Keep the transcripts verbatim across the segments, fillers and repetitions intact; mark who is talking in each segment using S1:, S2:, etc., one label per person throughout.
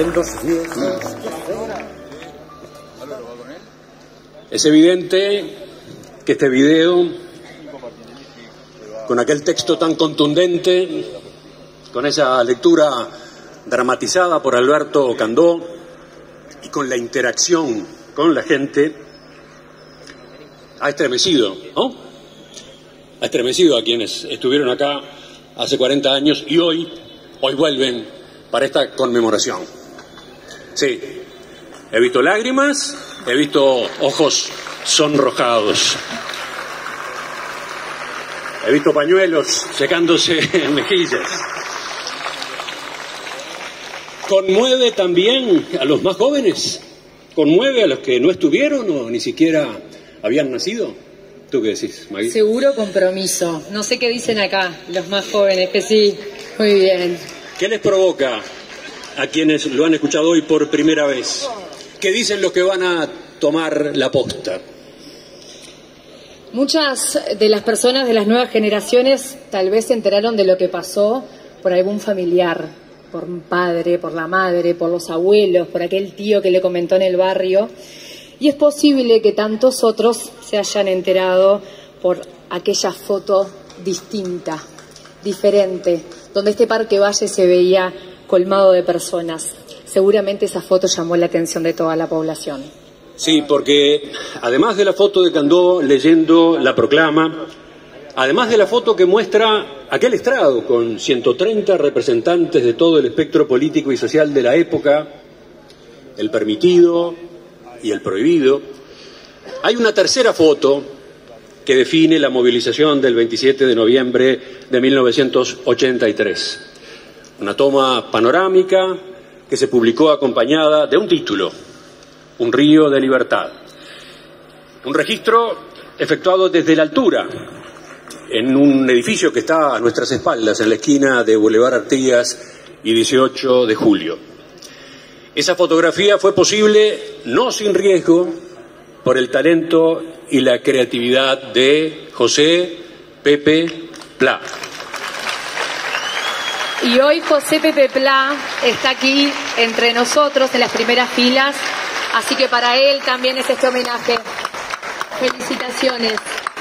S1: en los viejos.
S2: Es evidente que este video, con aquel texto tan contundente, con esa lectura dramatizada por Alberto Candó y con la interacción con la gente, ha estremecido, ¿no? Ha estremecido a quienes estuvieron acá hace cuarenta años y hoy, hoy vuelven para esta conmemoración. Sí, he visto lágrimas, he visto ojos sonrojados, he visto pañuelos secándose en mejillas. Conmueve también a los más jóvenes, conmueve a los que no estuvieron o ni siquiera habían nacido. ¿Tú qué decís, Magui?
S3: Seguro compromiso. No sé qué dicen acá los más jóvenes, que sí, muy bien.
S2: ¿Qué les provoca a quienes lo han escuchado hoy por primera vez? ¿Qué dicen los que van a tomar la posta?
S3: Muchas de las personas de las nuevas generaciones tal vez se enteraron de lo que pasó por algún familiar, por un padre, por la madre, por los abuelos, por aquel tío que le comentó en el barrio. Y es posible que tantos otros se hayan enterado por aquella foto distinta, diferente, donde este Parque Valle se veía colmado de personas. Seguramente esa foto llamó la atención de toda la población.
S2: Sí, porque además de la foto de Candó leyendo la proclama, además de la foto que muestra aquel estrado con ciento treinta representantes de todo el espectro político y social de la época, el permitido y el prohibido, hay una tercera foto que define la movilización del veintisiete de noviembre de mil novecientos ochenta y tres. Una toma panorámica que se publicó acompañada de un título: Un río de libertad. Un registro efectuado desde la altura, en un edificio que está a nuestras espaldas, en la esquina de Boulevard Artigas y dieciocho de julio. Esa fotografía fue posible, no sin riesgo, por el talento y la creatividad de José Pepe Plá.
S3: Y hoy José Pepe Plá está aquí entre nosotros en las primeras filas, así que para él también es este homenaje. Felicitaciones.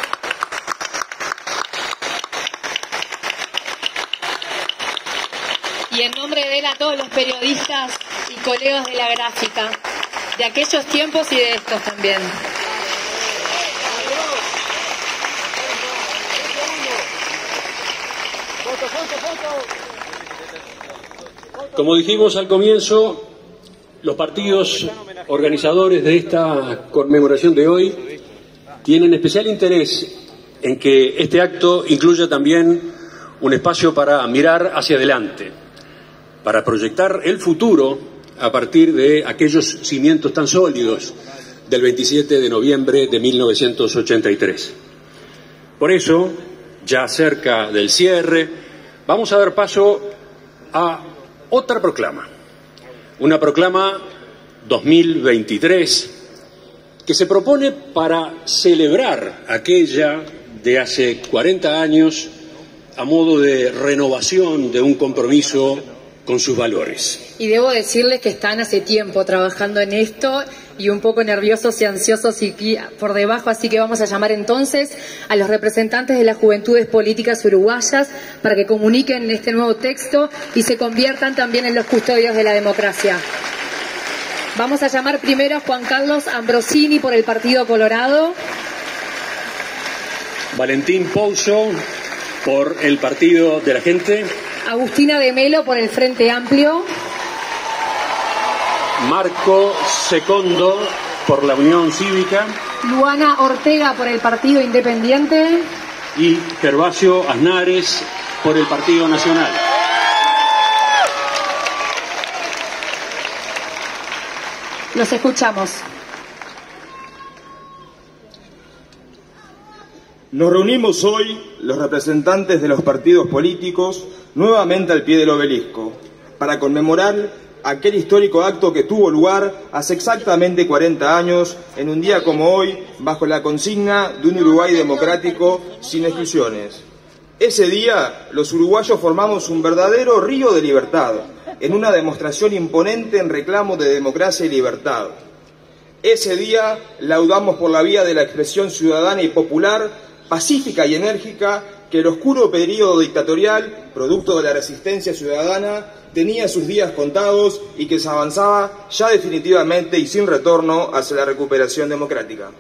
S3: Y en nombre de él a todos los periodistas y colegas de la gráfica, de aquellos tiempos y de estos también.
S2: Como dijimos al comienzo, los partidos organizadores de esta conmemoración de hoy tienen especial interés en que este acto incluya también un espacio para mirar hacia adelante, para proyectar el futuro a partir de aquellos cimientos tan sólidos del veintisiete de noviembre de mil novecientos ochenta y tres. Por eso, ya cerca del cierre, vamos a dar paso a otra proclama, una proclama dos mil veintitrés que se propone para celebrar aquella de hace cuarenta años a modo de renovación de un compromiso con sus valores.
S3: Y debo decirles que están hace tiempo trabajando en esto y un poco nerviosos y ansiosos y por debajo, así que vamos a llamar entonces a los representantes de las juventudes políticas uruguayas para que comuniquen este nuevo texto y se conviertan también en los custodios de la democracia. Vamos a llamar primero a Juan Carlos Ambrosini por el Partido Colorado.
S2: Valentín Pouso por el Partido de la Gente.
S3: Agustina de Melo por el Frente Amplio.
S2: Marco Secondo por la Unión Cívica.
S3: Luana Ortega por el Partido Independiente.
S2: Y Gervasio Aznares por el Partido Nacional.
S3: Los escuchamos.
S4: Nos reunimos hoy, los representantes de los partidos políticos, nuevamente al pie del obelisco, para conmemorar aquel histórico acto que tuvo lugar hace exactamente cuarenta años, en un día como hoy, bajo la consigna de un Uruguay democrático sin exclusiones. Ese día, los uruguayos formamos un verdadero río de libertad, en una demostración imponente en reclamo de democracia y libertad. Ese día, laudamos por la vía de la expresión ciudadana y popular, pacífica y enérgica, que el oscuro periodo dictatorial, producto de la resistencia ciudadana, tenía sus días contados y que se avanzaba ya definitivamente y sin retorno hacia la recuperación democrática.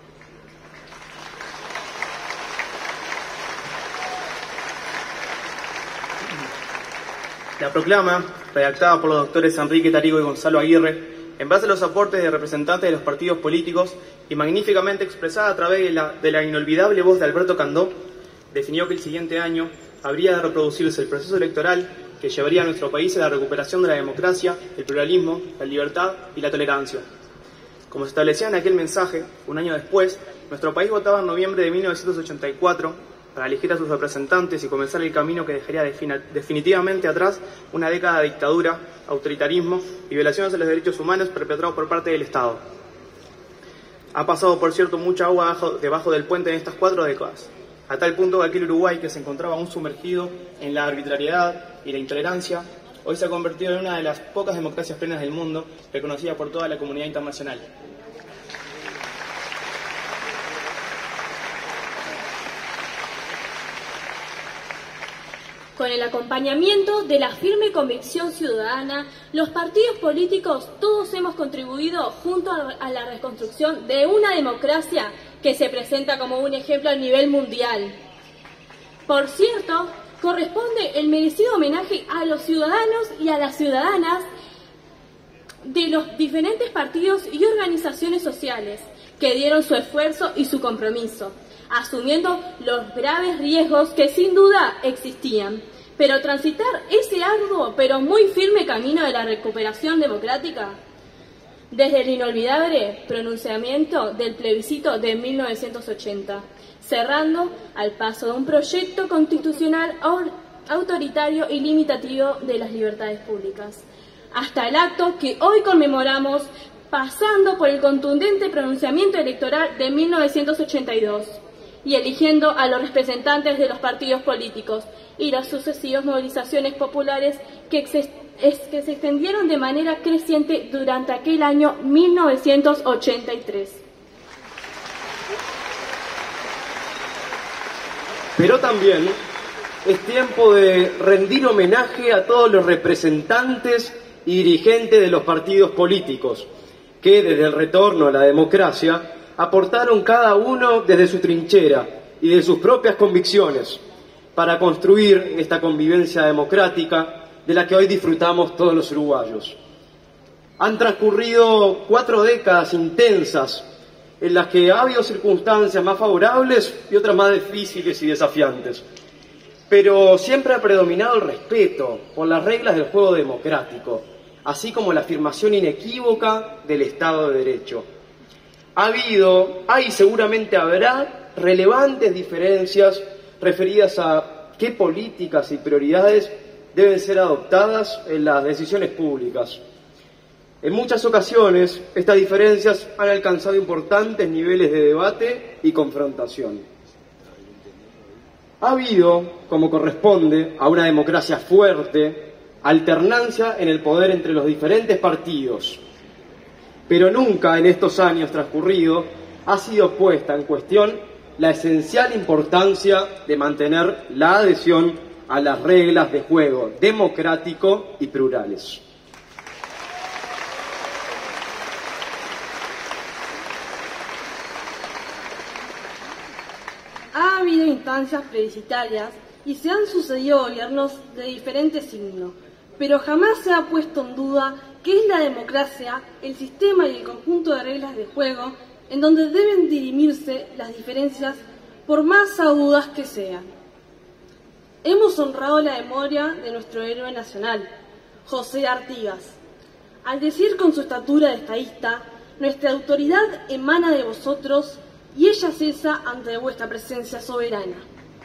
S1: La proclama, redactada por los doctores Enrique Tarigo y Gonzalo Aguirre, en base a los aportes de representantes de los partidos políticos y magníficamente expresada a través de la, de la inolvidable voz de Alberto Candó, definió que el siguiente año habría de reproducirse el proceso electoral que llevaría a nuestro país a la recuperación de la democracia, el pluralismo, la libertad y la tolerancia. Como se establecía en aquel mensaje, un año después, nuestro país votaba en noviembre de mil novecientos ochenta y cuatro para elegir a sus representantes y comenzar el camino que dejaría definitivamente atrás una década de dictadura, autoritarismo y violaciones a los derechos humanos perpetrados por parte del Estado. Ha pasado, por cierto, mucha agua debajo, debajo del puente en estas cuatro décadas, a tal punto que aquel Uruguay que se encontraba aún sumergido en la arbitrariedad y la intolerancia, hoy se ha convertido en una de las pocas democracias plenas del mundo, reconocida por toda la comunidad internacional.
S5: Con el acompañamiento de la firme convicción ciudadana, los partidos políticos todos hemos contribuido junto a la reconstrucción de una democracia que se presenta como un ejemplo a nivel mundial. Por cierto, corresponde el merecido homenaje a los ciudadanos y a las ciudadanas de los diferentes partidos y organizaciones sociales que dieron su esfuerzo y su compromiso, asumiendo los graves riesgos que sin duda existían, pero transitar ese arduo pero muy firme camino de la recuperación democrática, desde el inolvidable pronunciamiento del plebiscito de mil novecientos ochenta, cerrando al paso de un proyecto constitucional autoritario y limitativo de las libertades públicas, hasta el acto que hoy conmemoramos, pasando por el contundente pronunciamiento electoral de mil novecientos ochenta y dos y eligiendo a los representantes de los partidos políticos y las sucesivas movilizaciones populares que, es, que se extendieron de manera creciente durante aquel año mil novecientos ochenta y tres.
S6: Pero también es tiempo de rendir homenaje a todos los representantes y dirigentes de los partidos políticos que desde el retorno a la democracia aportaron cada uno desde su trinchera y de sus propias convicciones para construir esta convivencia democrática de la que hoy disfrutamos todos los uruguayos. Han transcurrido cuatro décadas intensas en las que ha habido circunstancias más favorables y otras más difíciles y desafiantes, pero siempre ha predominado el respeto por las reglas del juego democrático, así como la afirmación inequívoca del Estado de Derecho. Ha habido, hay y seguramente habrá relevantes diferencias referidas a qué políticas y prioridades deben ser adoptadas en las decisiones públicas. En muchas ocasiones, estas diferencias han alcanzado importantes niveles de debate y confrontación. Ha habido, como corresponde a una democracia fuerte, alternancia en el poder entre los diferentes partidos, pero nunca en estos años transcurridos ha sido puesta en cuestión la esencial importancia de mantener la adhesión a las reglas de juego democrático y plurales.
S7: Ha habido instancias plebiscitarias y se han sucedido gobiernos de diferentes signos, pero jamás se ha puesto en duda qué es la democracia, el sistema y el conjunto de reglas de juego en donde deben dirimirse las diferencias por más agudas que sean. Hemos honrado la memoria de nuestro héroe nacional, José Artigas, al decir con su estatura de estadista: nuestra autoridad emana de vosotros y ella cesa ante vuestra presencia soberana.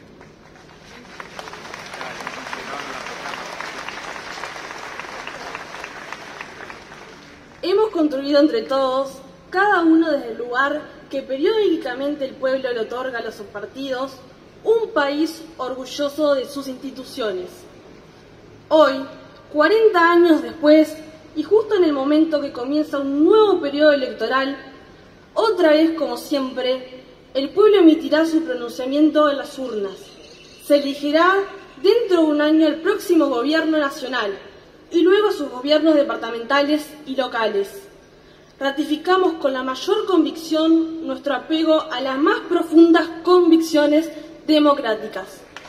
S7: Hemos construido entre todos, cada uno desde el lugar que periódicamente el pueblo le otorga a los partidos, un país orgulloso de sus instituciones. Hoy, cuarenta años después, y justo en el momento que comienza un nuevo periodo electoral, otra vez, como siempre, el pueblo emitirá su pronunciamiento en las urnas. Se elegirá dentro de un año el próximo gobierno nacional y luego sus gobiernos departamentales y locales. Ratificamos con la mayor convicción nuestro apego a las más profundas convicciones democráticas.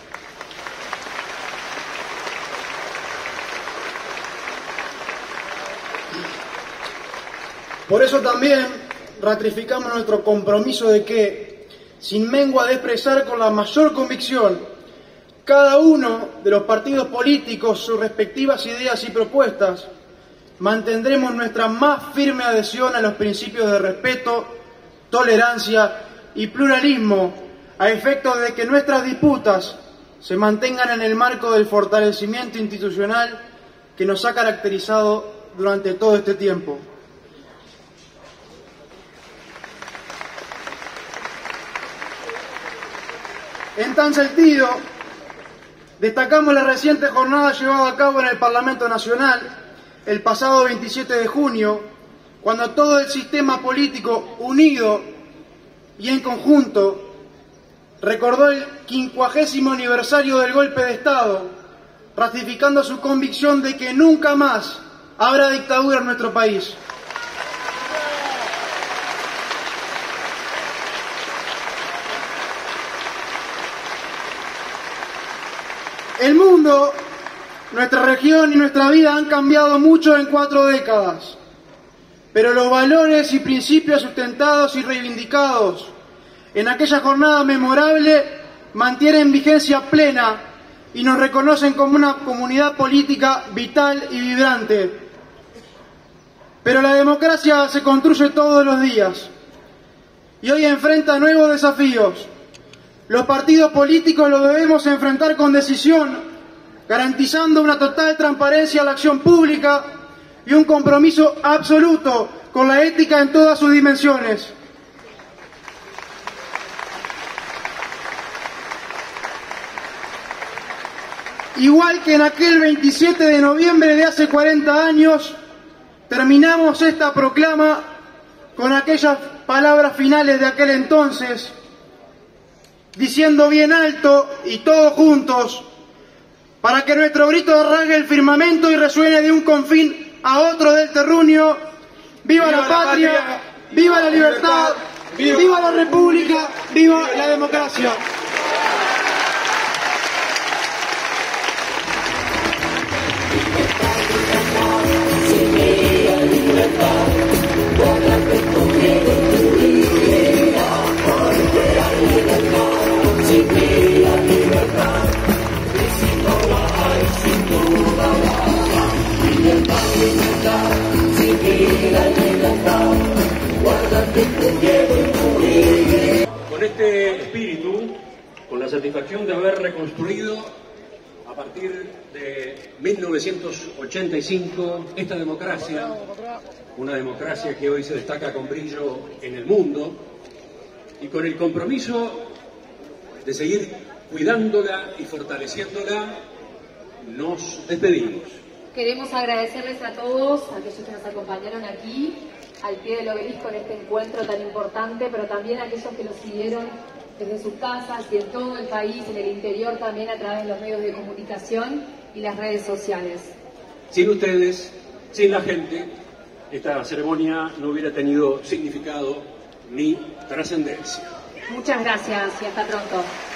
S8: Por eso también ratificamos nuestro compromiso de que, sin mengua de expresar con la mayor convicción cada uno de los partidos políticos sus respectivas ideas y propuestas, mantendremos nuestra más firme adhesión a los principios de respeto, tolerancia y pluralismo, a efectos de que nuestras disputas se mantengan en el marco del fortalecimiento institucional que nos ha caracterizado durante todo este tiempo. En tal sentido, destacamos la reciente jornada llevada a cabo en el Parlamento Nacional el pasado veintisiete de junio, cuando todo el sistema político unido y en conjunto recordó el quincuagésimo aniversario del golpe de Estado, ratificando su convicción de que nunca más habrá dictadura en nuestro país. El mundo, nuestra región y nuestra vida han cambiado mucho en cuatro décadas, pero los valores y principios sustentados y reivindicados en aquella jornada memorable mantienen vigencia plena y nos reconocen como una comunidad política vital y vibrante. Pero la democracia se construye todos los días y hoy enfrenta nuevos desafíos. Los partidos políticos los debemos enfrentar con decisión, garantizando una total transparencia a la acción pública y un compromiso absoluto con la ética en todas sus dimensiones. Igual que en aquel veintisiete de noviembre de hace cuarenta años, terminamos esta proclama con aquellas palabras finales de aquel entonces, diciendo bien alto y todos juntos, para que nuestro grito rasgue el firmamento y resuene de un confín a otro del terruño: ¡viva, viva la, la patria, patria! ¡Viva la libertad! ¡Viva, viva la república! ¡Viva la democracia!
S2: Con este espíritu, con la satisfacción de haber reconstruido a partir de mil novecientos ochenta y cinco esta democracia, una democracia que hoy se destaca con brillo en el mundo, y con el compromiso de seguir cuidándola y fortaleciéndola, nos despedimos.
S3: Queremos agradecerles a todos, a aquellos que nos acompañaron aquí, al pie del obelisco en este encuentro tan importante, pero también a aquellos que nos siguieron desde sus casas y en todo el país, en el interior también a través de los medios de comunicación y las redes sociales.
S2: Sin ustedes, sin la gente, esta ceremonia no hubiera tenido significado ni trascendencia.
S3: Muchas gracias y hasta pronto.